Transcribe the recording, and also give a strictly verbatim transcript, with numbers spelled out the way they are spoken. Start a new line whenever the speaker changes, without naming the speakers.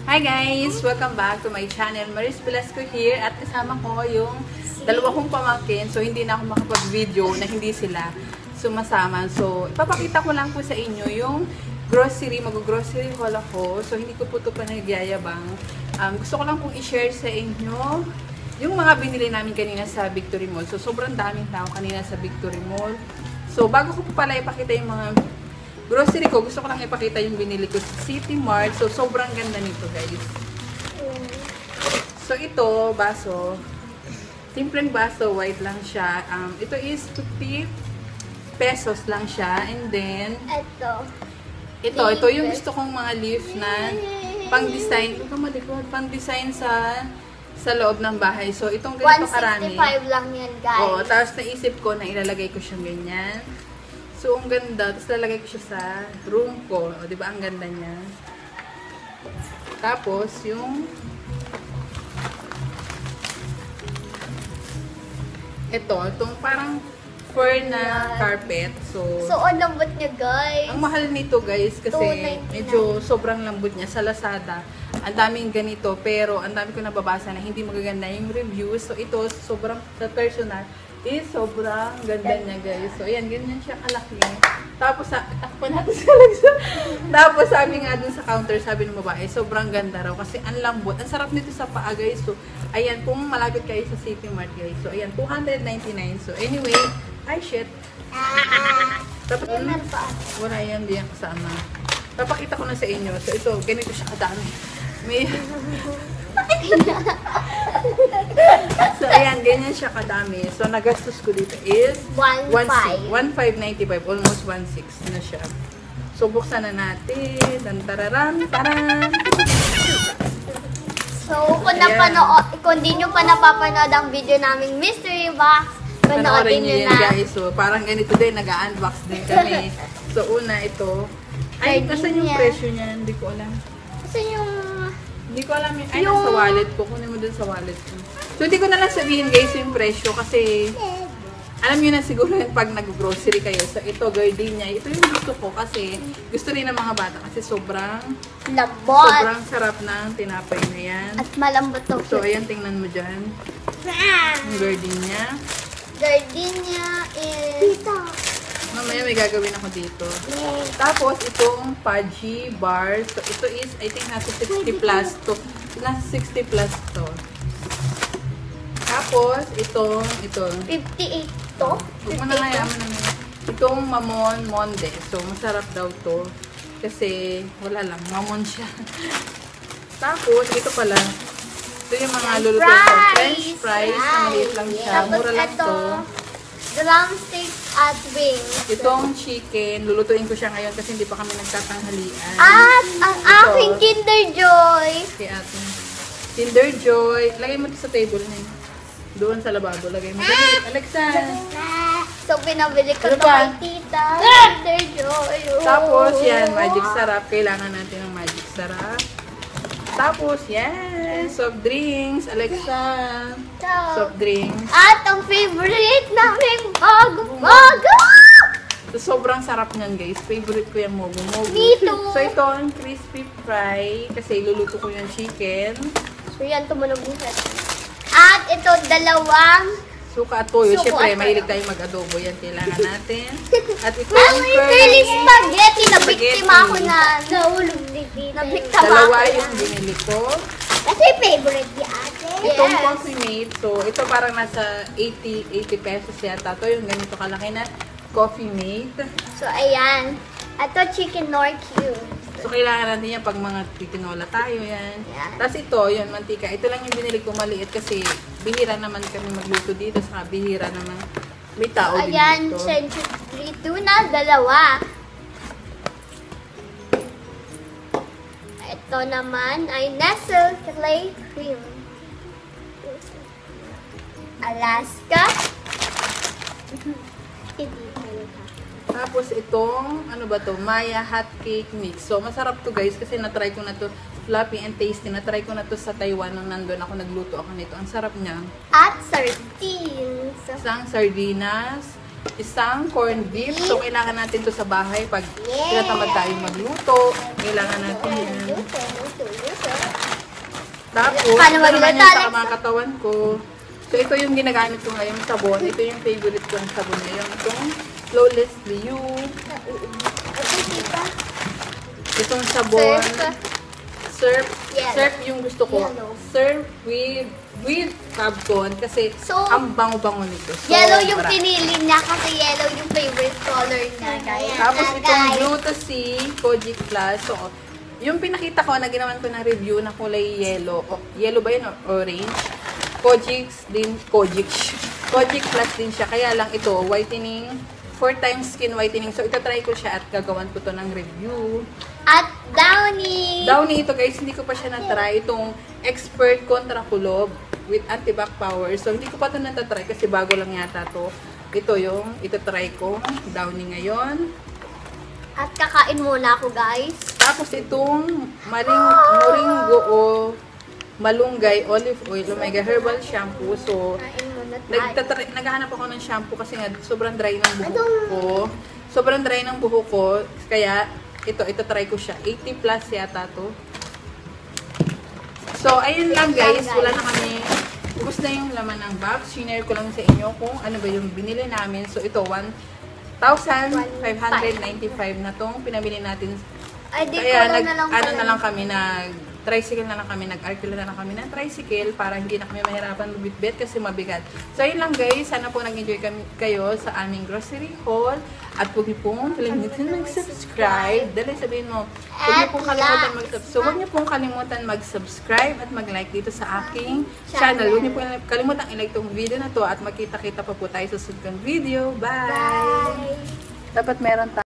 Hi guys! Welcome back to my channel. Maris Velasco here at kasama ko yung dalawa kong pamangkin. So hindi na ako makapag-video na hindi sila sumasama. So ipapakita ko lang po sa inyo yung grocery. Mag-grocery haul ako. So hindi ko po ito pa nagyayabang. Um, gusto ko lang pong i-share sa inyo yung mga binili namin kanina sa Victory Mall. So sobrang daming tao kanina sa Victory Mall. So bago ko po pala ipakita yung mga grocery ko, gusto ko lang ipakita yung binili ko sa City Mart. So, sobrang ganda nito, guys. So, ito, baso. Simpleng baso, white lang siya. Um, ito is fifty pesos lang siya. And then,
ito.
Ito, ito yung gusto kong mga leaf na pang-design. Ito malikod, pang-design sa sa loob ng bahay. So, itong ganito karami.
one sixty-five lang yan, guys.
Oo, tapos naisip ko na ilalagay ko siyang ganyan. So, ang ganda. Tapos lalagay ko siya sa room ko. O, diba? Ang ganda niya. Tapos, yung ito. Itong parang fur na carpet. So,
so ang lambot niya, guys.
ang mahal nito, guys, kasi
two ninety-nine.
medyo sobrang lambot niya sa Lazada. Ang daming ganito, pero ang dami ko nababasa na hindi magaganda yung reviews. So, ito, sobrang sa personal, is sobrang ganda niya, guys. So, ayan, ganyan siya kalaki. Tapos, sa, takpan natin sa lagsa. Tapos, sabi nga dun sa counter, sabi ng babae, sobrang ganda raw. Kasi, ang lambot. Ang sarap nito sa paa, guys. So, ayan, kung malapit kayo sa City Mart, guys. So, ayan, two ninety-nine. So, anyway, ay, shit. Tapos,
Ano pa?
wala yan, di yan kasama. Papakita ko na sa inyo. So, ito, ganito siya kadami. May... So, ayan, ganyan siya kadami. So, nagastos ko dito is
one
five ninety-five. Almost one six na siya. So, buksan na natin. Tantararan, taran.
So, kung, napanood, kung di nyo pa napapanood ang video naming Mystery Box,
Panoorin
panoodin
nyo
nyo
yan,
na.
guys. So, parang ganito din. Nag-unbox din kami. So, una, ito. Ay, nasan yung
Gardenia.
presyo niya? Hindi ko alam.
Kasi yung...
Hindi ko alam yung... Ay,
Yung-
nasa wallet ko. Kunin mo dun sa wallet ko. So, hindi ko na lang sabihin, guys, yung presyo. Kasi, alam nyo na siguro yung pag nag-grocery kayo. So, ito, gardenia. Ito yung gusto ko kasi gusto rin ng mga bata. Kasi sobrang,
Labot.
sobrang sarap ng tinapay na yan.
At malambot to.
So, ayan, tingnan mo dyan. Yung gardenia.
Gardenia is... Dito.
Mamaya may gagawin ako dito. Tapos, itong Pudgy bar. So, ito is, I think, nasa sixty plus to. Nasa sixty plus to. Tapos, itong, ito.
fifty-eight to?
Huwag mo na nga, mo na nga. Itong Mamon Monde. So, masarap daw to. Kasi, wala lang. Mamon siya. Tapos, ito pala. Ito yung mga luluto ko. French fries. Ang liit lang siya.
Tapos
Mura lang
ito,
to.
drumsticks at wings.
Itong chicken, lulutuin ko siya ngayon kasi hindi pa kami nagtatanghalian.
At ang aking Kinder Joy.
Kay ate. Kinder Joy. Lagay mo ito sa table niya. Doon sa lababo. Lagay mo. Dali, Alexa.
So, pinabili ko
Ano
to
pa?
kay tita. Kinder Joy. Oh.
Tapos, yan. Magic sarap. Kailangan natin ng magic sarap. Tapos, yan. Soft drinks. Alexa.
So,
Soft drinks.
at ang favorite namin, bago-bago!
So, sobrang sarap niyan, guys. Favorite ko yung mogo-mogo.
Me too.
So, ito ang crispy fry. Kasi iluluto ko yung chicken.
So, yan, tumunog yung set. At ito, dalawang
Suka at toyo.
Suka
Siyempre,
at toyo.
mahilig tayong mag-adobo. Yan, kailangan natin. At ito
Mami,
yung
really spaghetti. Nabiktima
Spaghetti.
ako na. Nahulog ni tita. Nabiktima ako
Dalawa
na.
yung binili ko.
Kasi favorite ni ate.
Itong
Yes.
coffee mate. So, ito parang nasa eighty pesos yata. Ito yung ganito kalaki na coffee mate.
So, ayan. Ito, chicken nor cube.
So, kailangan natin yan pag mga titinola tayo yan.
Yan.
Tapos ito, yun, mantika. Ito lang yung binili ko maliit kasi bihira naman kami magluto dito. Saka bihira naman may tao din
Ayan,
dito.
century tuna, dalawa. Ito naman ay Nestle Clay Cream. Alaska.
Tapos itong, ano ba to? Maya Hot Cake Mix. So, masarap to, guys, kasi natry ko na to. Fluffy and tasty. Natry ko na to sa Taiwan nung nandun ako nagluto ako nito. Ang sarap niya.
At sardines.
Isang sardinas, isang corned beef. So, kailangan natin to sa bahay pag
Yeah.
tinatamad tayo magluto. Kailangan natin yan.
Luto, luto, luto.
Tapos,
Paano
ito naman
magluluto,
yung sa
Alexa?
mga katawan ko. So, ito yung ginagamit ko ngayon, sabon. Ito yung favorite kong sabon ngayon. Itong Flawlessly You.
Okay, tita.
Itong sabon.
Surf.
Surf.
Yellow.
Surf yung gusto ko.
Yellow.
Surf with with Fabcon kasi
So,
ang bango-bango nito. So,
Yellow yung
mara-
pinili niya kasi yellow yung favorite color niya, guys.
Tapos
Ah,
itong
guys.
Glutasy Kojic Plus. So, yung pinakita ko na ginawan ko ng review na kulay yellow. O, yellow ba yun o orange? Kojic din, Kojic. Kojic Plus din siya. Kaya lang ito, whitening, four times skin whitening. So, itatry ko siya at gagawan ko to ng review.
At Downy.
Downy ito guys, hindi ko pa siya na-try. Itong Expert Contra Kulob with Antibac Power. So, hindi ko pa ito na-try kasi bago lang yata to. Ito yung itatry ko. Downy ngayon.
At kakain muna ako, guys.
Tapos itong maring, moringo o malunggay olive oil, omega herbal shampoo. So,
Kain muna tayo.
nagtatry, naghahanap ako ng shampoo kasi nga sobrang dry ng buhok ko. Sobrang dry ng buhok ko. Kaya, ito, ito try ko siya. eighty plus yata to. So, ayun lang guys. Wala na kami. Ubus na yung laman ng box. Shinare ko lang sa inyo kung ano ba yung binili namin. So, ito, one thousand five hundred ninety-five na tong pinabili natin.
Ay, di ko
Kaya,
lang
nag,
na lang
ano
pala.
na lang kami, nag tricycle na lang kami, nag-arkila na lang kami ng tricycle para hindi na kami mahirapan lumibit kasi mabigat. So, ayun lang guys. Sana po nag-enjoy kami, kayo sa aming grocery haul. At huwag niyo pong kalimutan mag-subscribe. Dali sabihin mo, huwag niyo pong kalimutan mag-subscribe. So, huwag niyo pong kalimutan mag-subscribe at mag-like dito sa aking channel. Huwag niyo pong kalimutan i-like tong video na to at magkita-kita pa po tayo sa susunod video. Bye!
Bye!
Dapat meron tayo.